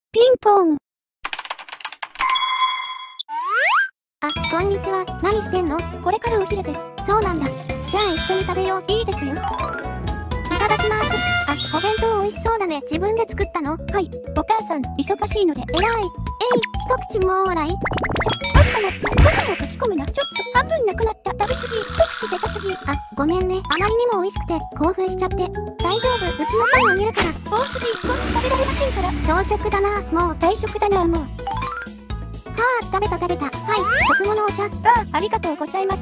ピンポン。 あ、こんにちは。何してんの？ これからお昼です。 そうなんだ。じゃあ一緒に食べよう。 いいですよ。 いただきます。あ、お弁当美味しそうだね。自分で作ったの？ はい。お母さん、忙しいので。 えらい。一口もーらい。 ちょっと待って。ご飯を吹き込むな。ちょっと半分なくなった。食べ過ぎ。一口でかすぎ。 あ、ごめんね。あまりにも美味しくて興奮しちゃって。大丈夫。うちのパンあげるから。 多すぎ。そんな食べられませんから。 小食だな。もう大食だな、もう。 はあ、食べた。はい、食後のお茶。 ありがとうございます。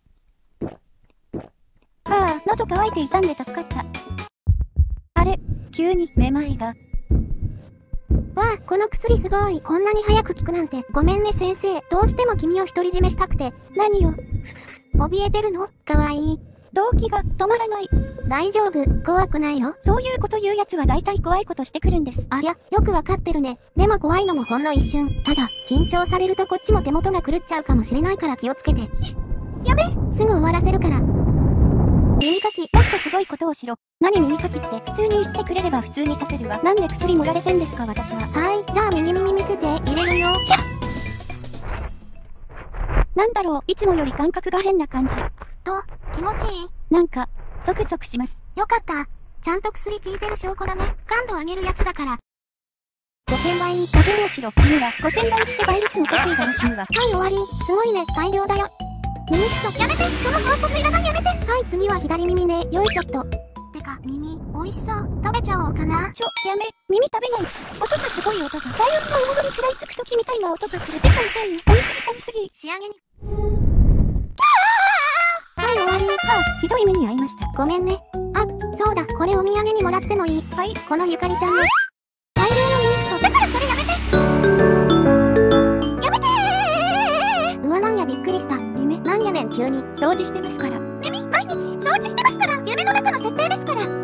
喉乾いていたんで助かった。あれ、急にめまいが。 わあ、この薬すごい。こんなに早く効くなんて。ごめんね先生。どうしても君を独り占めしたくて。 何を？ 怯えてるの？かわいい。 動機が止まらない。 大丈夫。怖くないよ。 そういうこと言うやつは大体怖いことしてくるんです。 ありゃ、よくわかってるね。でも怖いのもほんの一瞬。ただ、緊張されるとこっちも手元が狂っちゃうかもしれないから気をつけて。 やめ！ すぐ終わらせるから。耳かき。 もっとすごいことをしろ。何耳かきって普通に言ってくれれば普通にさせるわ。なんで薬盛られてんですか私は。 はい、じゃあ右耳見せて。入れるよ。 なんだろう、いつもより感覚が変な感じ。 と、気持ちいい？ なんか、ゾクゾクします。 よかった。ちゃんと薬効いてる証拠だね。感度上げるやつだから。 5000倍に加減をしろ。死ぬわ。5000倍って倍率おかしいだろ死ぬわ。 はい、終わり。すごいね、大量だよ。耳くそ。やめて。その報告いらない。やめて。はい、次は左耳ね。よいしょっと。てか、耳、美味しそう。食べちゃおうかな。 やめ。耳食べない。音がすごい音が。ライオンの大物に食らいつくときみたいな音がする。でか痛いよ。噛みすぎ。 仕上げに。はい、終わり。 ひどい目に遭いました。 ごめんね。あ、そうだ。これお土産にもらってもいい？ はい。 このゆかりちゃんの大量の耳くそ。だからそれやめて。やめてー。うわ、なんやびっくりした。夢なんやねん急に。 掃除してますから。 耳、毎日掃除してますから。夢の中の設定ですから。